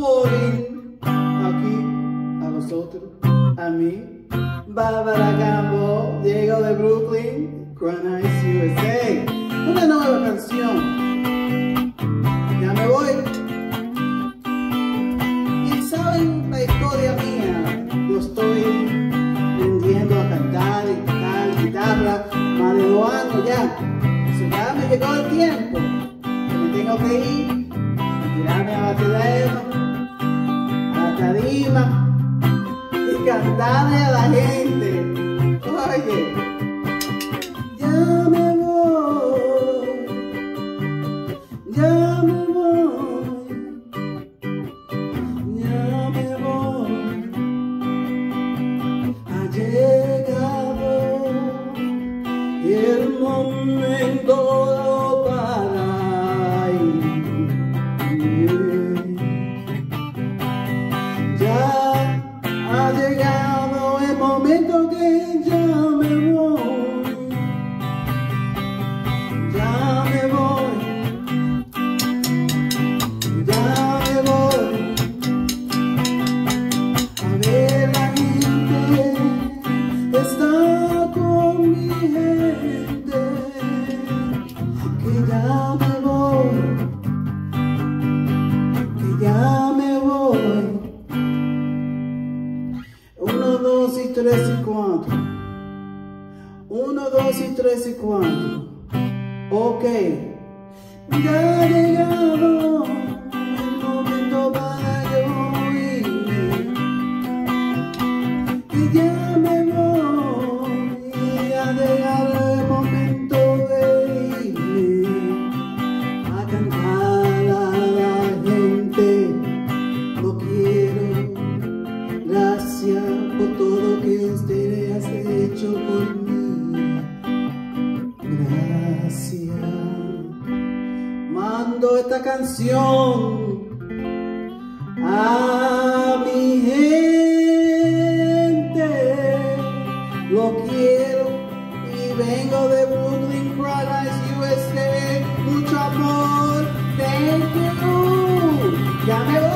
Calling aquí a vosotros, a mí, Bárbara Campbell, Diego de Brooklyn, Crown Heights, USA. Una nueva canción. Ya me voy. Y saben la historia mía. Yo estoy aprendiendo a cantar y tocar guitarra más de 2 años ya. So ya me llegó el tiempo que me tengo que ir, tirarme a batidero, a la tarima y cantarle a la gente. Oye, ya me voy, ya me voy, ya me voy. Ha llegado el momento para ir. Ya ha llegado el momento que ya me voy. Ya me voy. Ya me voy. A ver, la gente está con mi gente. Que ya me voy. Que ya me voy. 1, 2 y 3 y 4. 1, 2 y 3 y 4. Ok. Ya ha llegado el momento para yo irme. Y ya me voy. Y ha llegado el momento de irme a cantar a la gente. Lo quiero. Gracias por todo que usted ha hecho por mí. Gracias. Mando esta canción a mi gente. Lo quiero y vengo de Brooklyn, Crown Heights, USA. Mucho amor. Thank you. Ya me voy.